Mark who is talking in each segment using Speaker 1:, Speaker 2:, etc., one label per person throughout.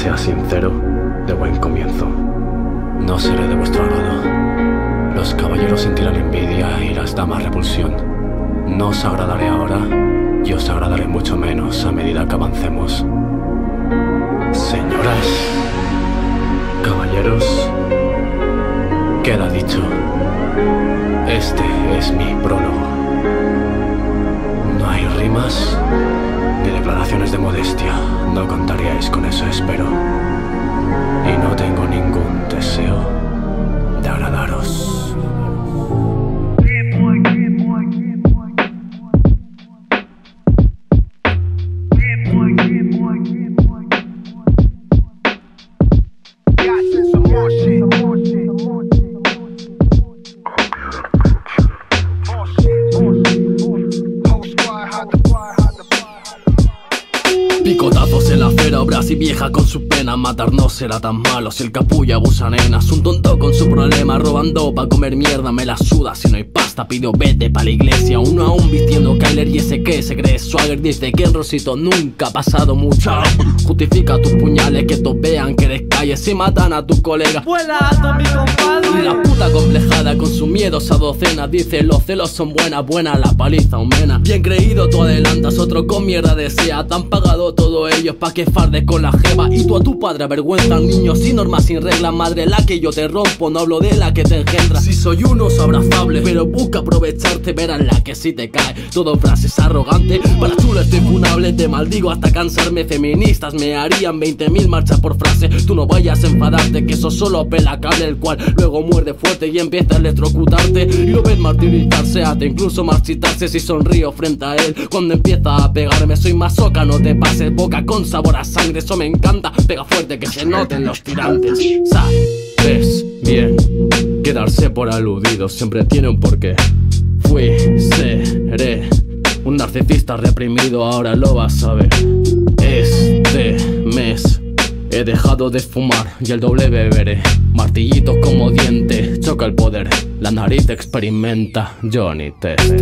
Speaker 1: sea sincero, de buen comienzo. No seré de vuestro agrado. Los caballeros sentirán envidia y las damas repulsión. No os agradaré ahora, y os agradaré mucho menos a medida que avancemos. Señoras, caballeros, queda dicho. Este es mi prólogo. No hay rimas ni declaraciones de modestia. No contaríais con eso, espero. Y no tengo ningún deseo de agradaros.
Speaker 2: Picotazos en la acera, obras y vieja con su pena. Matar no será tan malo si el capullo abusa nenas. Un tonto con su problema, robando pa' comer mierda. Me la suda si no hay pasta, pido vete pa' la iglesia. Uno aún vistiendo Kyler y ese que se cree Swagger. Dice que en Rosito nunca ha pasado mucho. Justifica tus puñales, que todos vean que eres calle. Si matan a tu colega,
Speaker 3: vuela alto mi compadre.
Speaker 2: Y la puta complejada con su miedo a docena. Dice los celos son buenas, buena la paliza humana. Bien creído tú adelantas, otro con mierda desea. Te han pagado todo ellos pa' que fardes con la jeva. Y tú a tu padre avergüenza, niño sin normas, sin reglas. Madre la que yo te rompo, no hablo de la que te engendra. Si soy un oso abrazable, pero busca aprovecharte, verás la que si te cae. Todo frases arrogantes, para tú estoy funable. Te maldigo hasta cansarme, feministas me harían 20.000 marchas por frase. Tú no vayas a enfadarte, que eso solo pela cable, el cual luego muerde fuerte y empieza a electrocutarte. Y lo ves martirizarse, hasta incluso marchitarse si sonrío frente a él. Cuando empieza a pegarme, soy masoca, no te pases, boca con sabor a sangre, eso me encanta. Pega fuerte que se noten los tirantes. Sabes bien, quedarse por aludido siempre tiene un porqué. Fui, seré un narcisista reprimido, ahora lo vas a ver. Este mes he dejado de fumar y el doble beberé. Martillitos como diente, choca el poder. La nariz experimenta Johnny Test.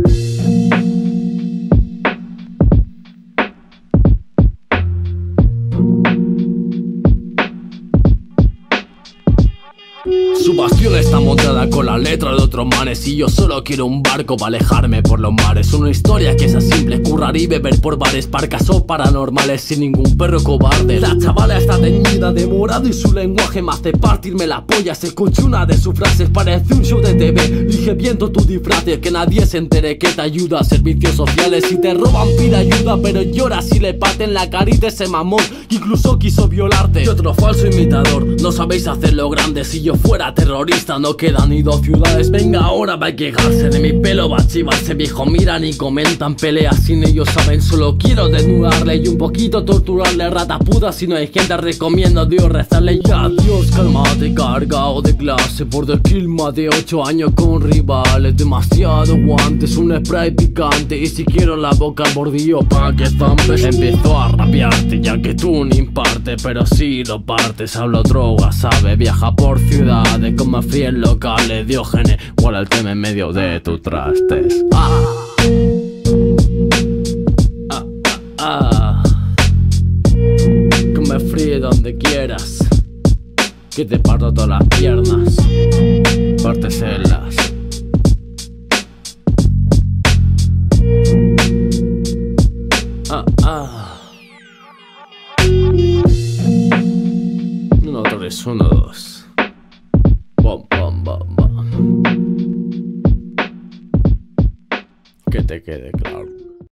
Speaker 2: Su bastión está montada con la letra de otros manes. Y yo solo quiero un barco para alejarme por los mares. Una historia que sea simple, currar y beber por bares. Parcas o paranormales sin ningún perro cobarde. La chavala está teñida de morado y su lenguaje me hace partirme la polla. Se escucha una de sus frases, parece un show de TV. Dije viento tu disfraz, que nadie se entere que te ayuda. Servicios sociales, si te roban pide ayuda, pero llora si le parten la carita ese mamón que incluso quiso violarte. Y otro falso imitador, no sabéis hacerlo grande. Si yo fuera terrorista no quedan ni dos ciudades. Venga ahora va a quejarse de mi pelo, va a chivarse viejo. Miran y comentan peleas sin ellos saben. Solo quiero desnudarle y un poquito torturarle. Rata puta, si no hay gente recomiendo a Dios rezarle. Y adiós, cálmate, cargado de clase por The Kill más de 8 años con rivales. Demasiado guantes, un spray picante. Y si quiero la boca al bordillo pa' que zampes. Empiezo a rapearte ya que tú ni imparte, pero si lo partes. Hablo droga, sabe, viaja por ciudades, como fríen locales. Diógenes, guarda el tema en medio de tus trastes. Que me fríe donde quieras, que te parto todas las piernas, párteselas. Uno, tres, uno, dos. Bom, bom, bom, bom. Que te quede claro.